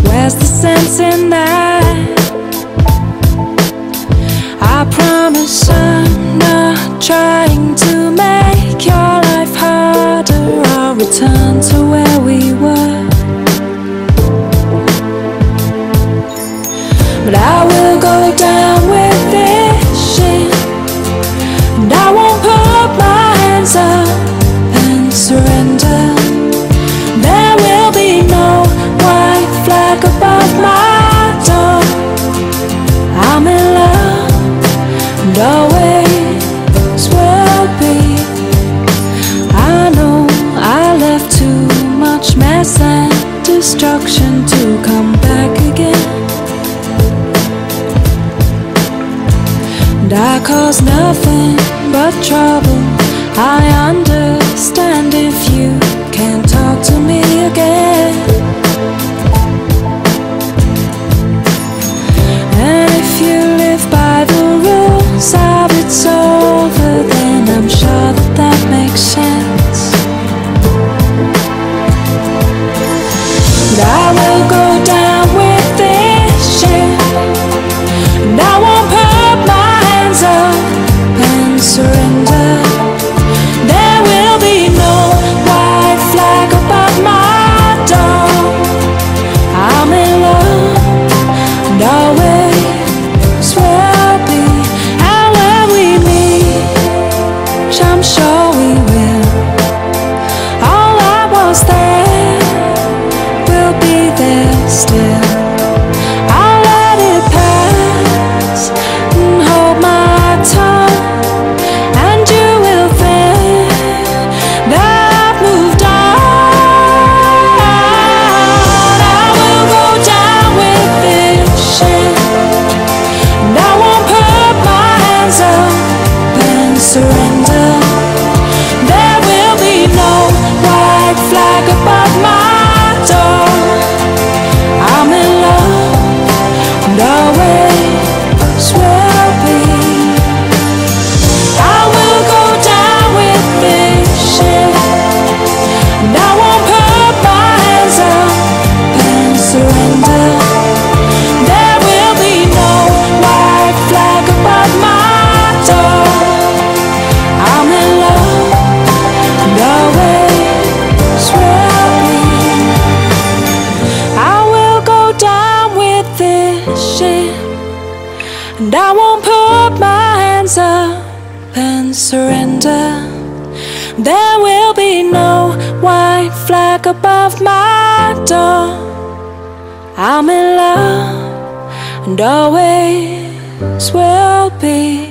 Where's the sense in that? I promise I'm not trying to make your life harder. I'll return to where we were, but I will go down with this shit, and I won't put my hands up and surrender. There will be no white flag above my door. I'm in love, and always will be. I know I left too much mess and destruction to come back again, and I caused nothing but trouble. I understand if you can't talk to me again, and if you live by the rules of it's over, then I'm sure that that makes sense. And I will go down with this shit, and I won't put my hands up and surrender. There will be no white flag above my door. I'm in love, and always will be. And when we meet, which I'm sure we will, all that was there will be there still. I'll let it pass and hold my tongue, and you will think that I've moved on. I will go down with this shit, and I won't put my hands up and surrender. There will be no white flag above my door. I'm in love, and always will be. I will go down with this shit, and I won't put my hands up and surrender. There will be no white flag above my door. I'm in love, and always will be. I will go down with this shit, and I won't put my hands up and surrender. There will be no white flag above my door. I'm in love, and always will be.